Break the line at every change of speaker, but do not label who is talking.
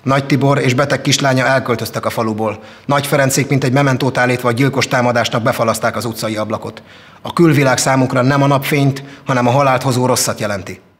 Nagy Tibor és beteg kislánya elköltöztek a faluból. Nagy Ferencék, mint egy mementót állítva a gyilkos támadásnak befalaszták az utcai ablakot. A külvilág számukra nem a napfényt, hanem a halált hozó rosszat jelenti.